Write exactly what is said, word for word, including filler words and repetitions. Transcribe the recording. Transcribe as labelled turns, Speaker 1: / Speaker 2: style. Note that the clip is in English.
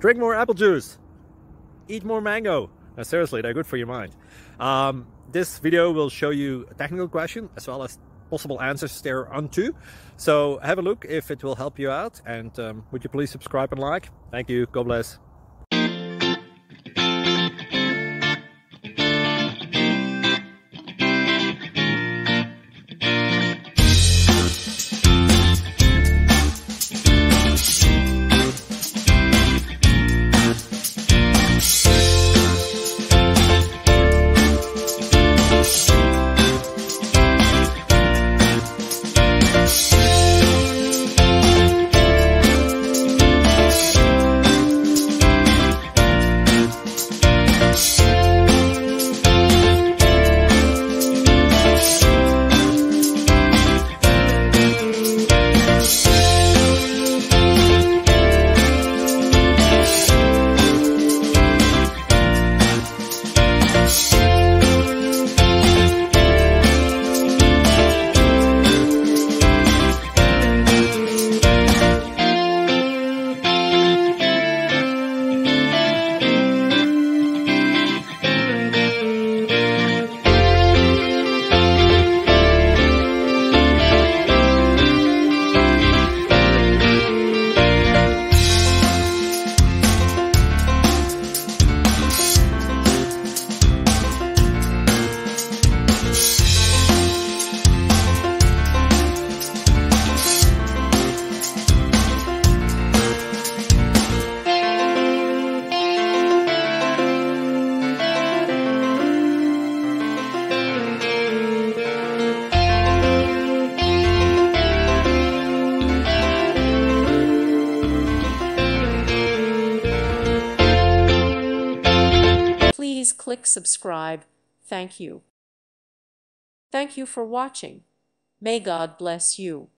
Speaker 1: drink more apple juice, eat more mango. Now, seriously, they're good for your mind. Um, this video will show you a technical question as well as possible answers thereunto. So have a look if it will help you out, and um, would you please subscribe and like? Thank you. God bless.
Speaker 2: Please click subscribe. Thank you. Thank you for watching. May God bless you.